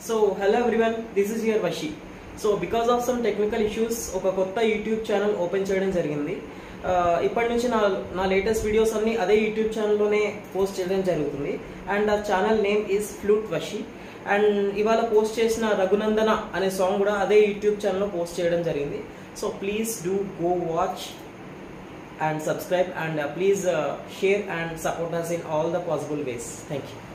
So hello everyone, this is your Vashi. So because of some technical issues ఒక కొత్త YouTube channel open చేయడం జరిగింది. ఇప్పటి నుంచి నా లేటెస్ట్ వీడియోస్ అన్ని అదే యూట్యూబ్ ఛానల్లోనే పోస్ట్ చేయడం జరుగుతుంది. అండ్ ఆ ఛానల్ నేమ్ ఈజ్ ఫ్లూట్ వషి. అండ్ ఇవాళ పోస్ట్ చేసిన రఘునందన అనే సాంగ్ కూడా అదే యూట్యూబ్ ఛానల్లో పోస్ట్ చేయడం జరిగింది. So please do go watch and subscribe and please share and support us in all the possible ways. Thank you.